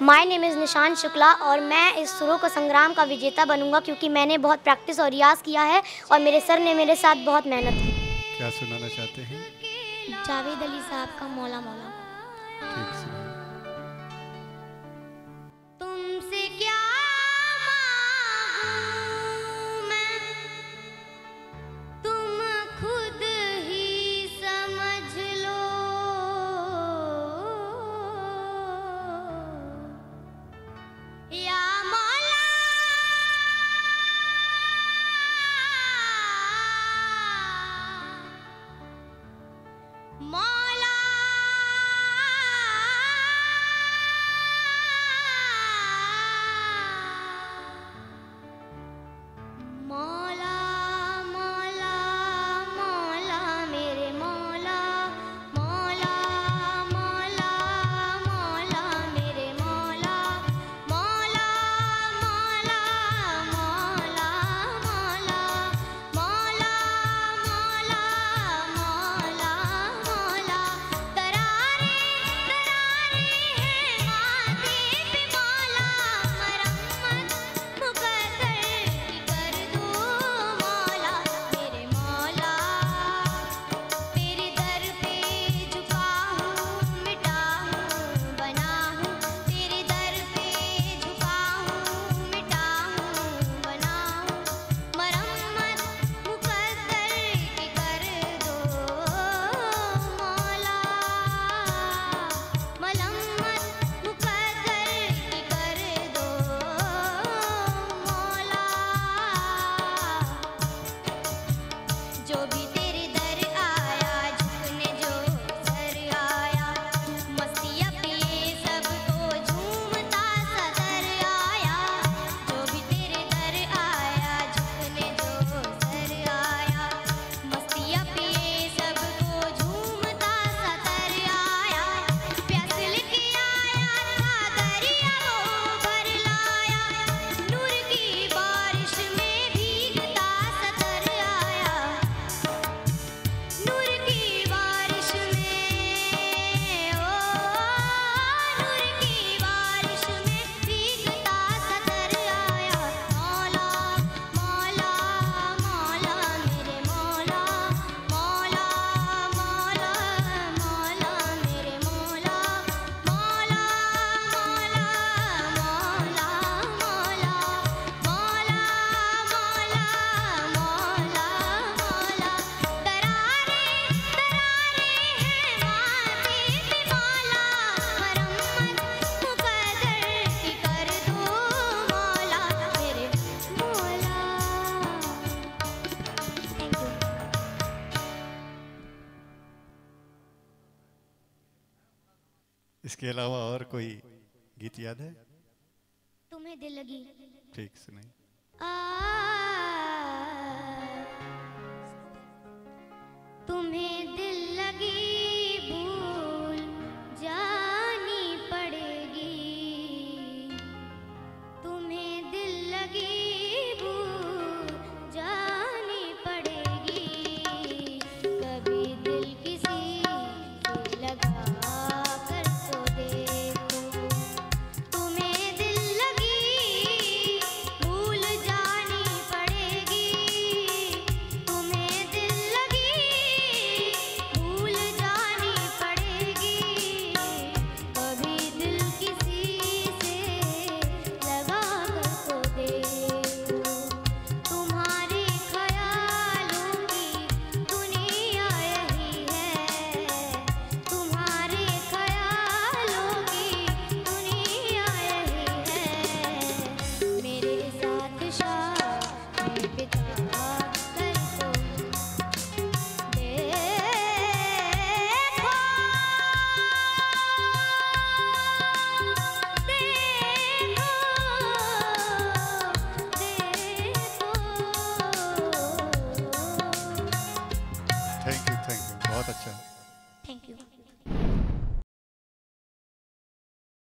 My name is निशान शुक्ला और मैं इस सुरों का संग्राम का विजेता बनूंगा क्योंकि मैंने बहुत प्रैक्टिस और रियाज़ किया है और मेरे सर ने मेरे साथ बहुत मेहनत की। क्या सुनाना चाहते हैं? जावेद अली साहब का मौला मौला। ठीक सुनाइए। तुमसे क्या मांगूं मैं, तुम खुद ही समझ लो। या मौला मौला मौला मौला मौला मेरे मौला मौला मौला मौला मेरे मौला मौला मौला मौला मौला मौला मौला मौला मौला तरारे तरारे हैं माथे पे मौला मरम्मत मुकद्दर की कर दो मौला मेरे मौला तेरे दर पे झुका हूँ मिटा हूँ बना हूँ तेरे दर पे झुका हूँ मिटा हूँ बना हूँ मरम्मत मुकद्दर की कर दो मौला मरम्मत मुकद्दर की कर दो मौला जो भी तेरे दर आया झुकने जो सर आया मस्तियाँ पिए सबको झूमता सदर आया जो भी तेरे दर आया झुकने जो सर आया मस्तियाँ पिए सबको झूमता सदर आया प्यास लेके आया था दरिया वो भर लाया नूर की बारिश में भीगता सदर आया नूर की बारिश में ओ नूर की बारिश में भीगता सदर आया मौला मौला मौला मेरे मौला मौला मौला मौला मेरे मौला मौला मौला मौला मौला मौला मौला मौला मौला तरारे तरारे हैं माथे पे मौला मरम्मत मुकद्दर की कर दो मौला मेरे मौला। Thank you. इसके अलावा और कोई गीत याद है? तुम्हें दिल लगी। ठीक सुनाइए। आ